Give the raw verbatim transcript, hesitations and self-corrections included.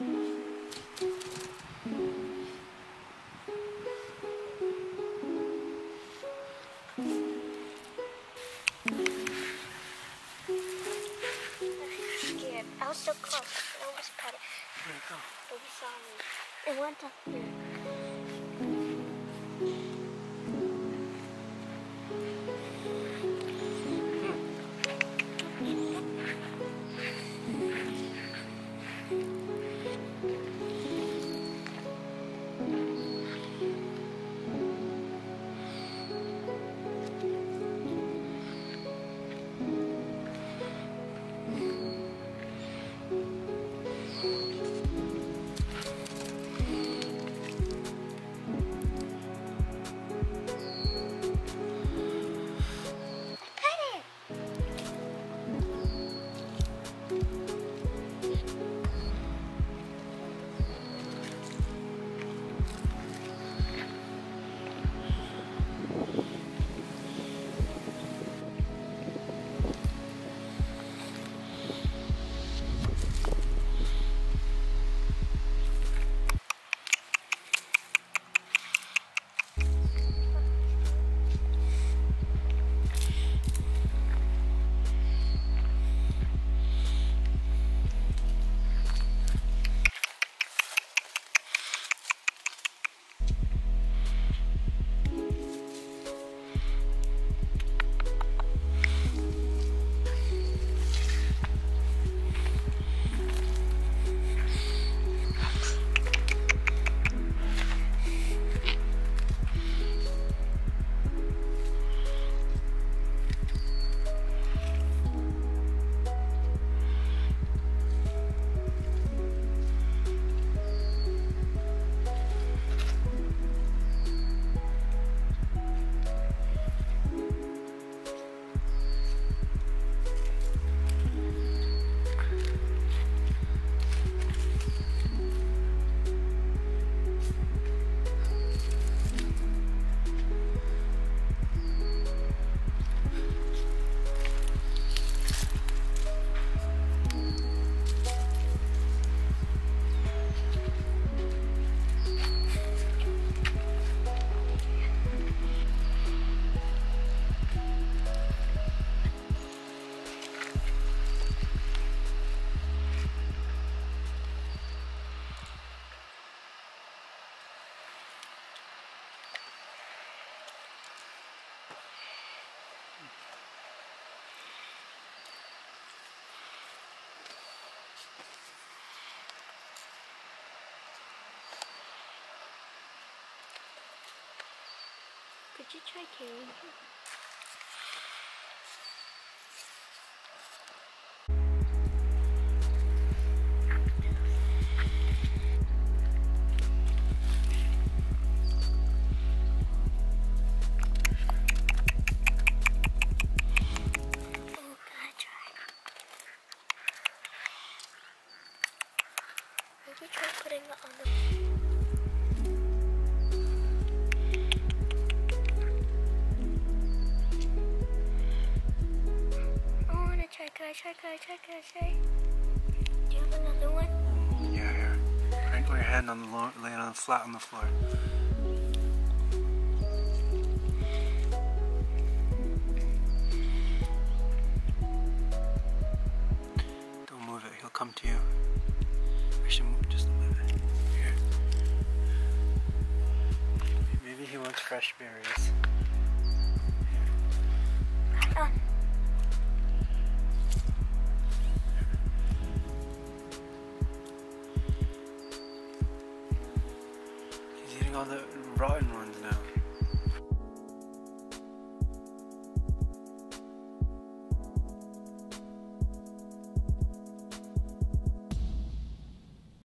Scared. I was so close. I almost pet it. Where'd it go? But he saw me. It went up here. Could you try carrying him? Try putting it on the I wanna try, can I try, can I try, can I try? Do you have another one? Yeah, here. Wrinkle your head on the lo lay it on flat on the floor. Don't move it, he'll come to you. Actually, just move it. Here. Maybe he wants fresh berries. Here. Uh. He's eating all the rotten ones.